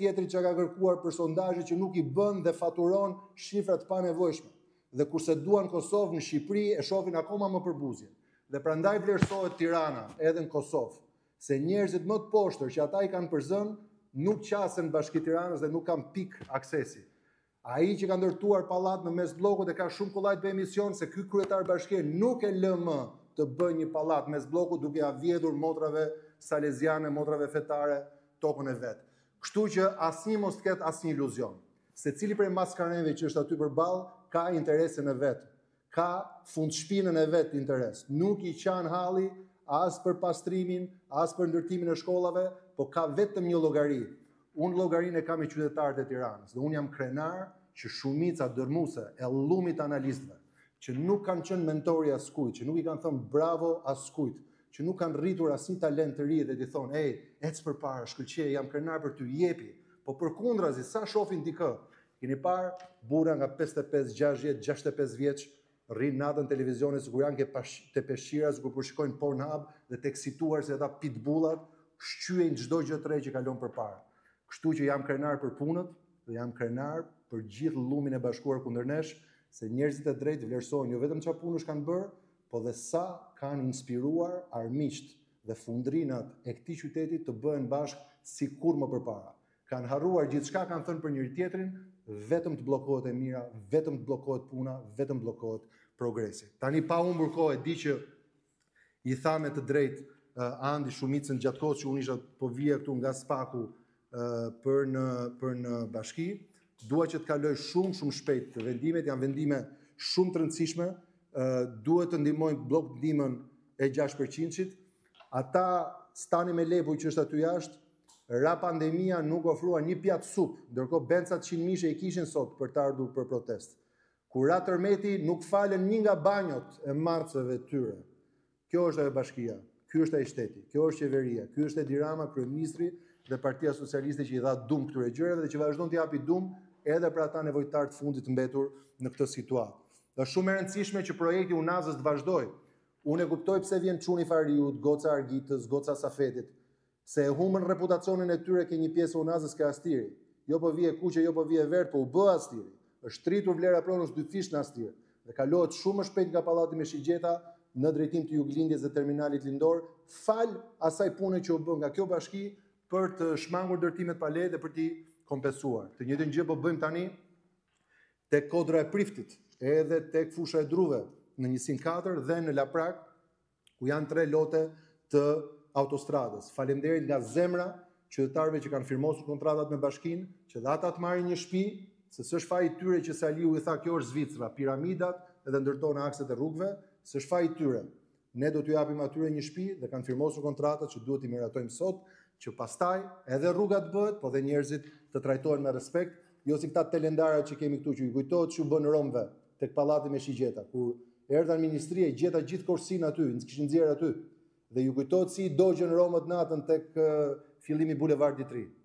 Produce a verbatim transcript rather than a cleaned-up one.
tjetrit që ka kërkuar për sondazhe që nuk i bën dhe faturon shifrat pa nevojshme. Dhe kurse duan Kosovë, në Shqipëri e shohin akoma më përbuzje. Dhe prandaj vlerësohet Tirana edhe në Kosovë, se njerëzit më të poshtër që ata i kanë për zën nuk qasen Bashki Tiranës dhe nuk kanë pik aksesi. Ai që ka ndërtuar pallat në mes bllokut e ka shumë kollaj të bëjë emision se ky kryetar bashkie nuk e lë më të bëjë një pallat mes bllokut duke ia vjedhur motrave saleziane, motrave fetare tokën e vet. Kështu që asnjë mos të ketë asnjë iluzion. Secili prej maskareve që është aty përballë ka interesin e vet, ka fundshpinën e vet interes. Nuk i qan halli as për pastrimin, as për ndërtimin e shkollave, po ka vetëm një llogari. Unë llogarinë e kam me qytetarët e Tiranës dhe unë jam krenar që shumica dërmuese e llumit analistëve, që nuk kanë qenë mentori askujt, që nuk i kanë thënë bravo askujt, që nuk kanë rritur asnjë talent të ri dhe t'i thonë, ej, ec përpara, shkëlqej, jam krenar për ty, jepi. Po përkundrazi, sa shohin dikë, keni parë burra nga pesëdhjetë e pesë, gjashtëdhjetë, gjashtëdhjetë e pesë vjeç, rrinë natën televizionin sikur janë ke te peshqira, sikur po shikojnë Pornhub dhe të eksituar se ata pitbullat shqyejnë çdo gjë të re që kalon përpara. Kështu që jam krenar për punët dhe jam krenar për gjithë llumin e bashkuar kundër nesh, se njerëzit e drejtë vlerësojnë jo vetëm çfarë punësh kanë bërë, po dhe sa kanë inspiruar armiqt dhe fundrinat e këtij qyteti të bëhen bashkë si kur më përpara. Kanë harruar gjithçka, kanë thënë për njëri tjetrin, vetëm të bllokohet e mira, vetëm të bllokohet puna, vetëm bllokohet progresi. Tani pa humbur kohë, di që i tha me të drejtë uh, Andi shumicën gjatë kohës që unë isha po vija këtu nga Spaku uh, për në për në bashki, dua që të kaloj shumë shumë shpejt vendimet, janë vendime shumë të rëndësishme, uh, duhet të ndihmojnë blok ndihmën e gjashtë përqind-shit. Ata stani me lepuj që është aty jashtë, ra pandemia nuk ofrua një pjatë supë, ndërkohë bencat qind mishe i kishin sot për të ardhur për protest. Kur ra tërmeti nuk falen një nga banjot e marcëve të tyre. Kjo është ajo bashkia, ky është ai shteti, kjo është qeveria, ky është Edi Rama, kryeministri dhe Partia Socialiste që i dha dum këtyre gjërave dhe që vazhdon të japi dum edhe për ata nevojtar të fundit të mbetur në këtë situatë. Është shumë e rëndësishme që projekti Unazës të vazhdojë. Unë e kuptoj pse vjen Çuni Fariut, Goca Argitës, Goca Safetit, se e humbën reputacionin e tyre ke një pjesë Unazës ka Astiri. Jo po vije kuqe, jo po vije vert, po u bë Astiri. Është tritur vlera pronës dy fish në Astir dhe kalohet shumë më shpejt nga pallati me shigjeta në drejtim të juglindjes dhe terminalit lindor, fal asaj pune që u bë nga kjo bashki për të shmangur ndërtimet pa leje dhe për t'i kompensuar. Të njëjtën gjë po bëjmë tani tek kodra e Priftit, edhe tek fusha e Druve në njësinë katër dhe në Laprak, ku janë tre lote të autostradës. Faleminderit nga zemra qytetarëve që kanë firmosur kontratat me bashkinë, që dhe ata të marrin një shtëpi, se s'është faji tyre që Saliu i tha kjo është Zvicra, piramidat edhe ndërton akset e rrugëve, s'është faji tyre. Ne do t'ju japim atyre një shtëpi dhe kanë firmosur kontratat që duhet i miratojmë sot, që pastaj edhe rruga të bëhet, po dhe njerëzit të trajtohen me respekt, jo si këta telendara që kemi këtu që i kujtohet që u bën Romëve tek pallati me shigjeta, kur erdhan ministria i gjeta gjithë korsin aty, kishin nxjerr aty dhe ju kujtohet si i dogjën Romët natën tek uh, fillimi bulevardit të ri.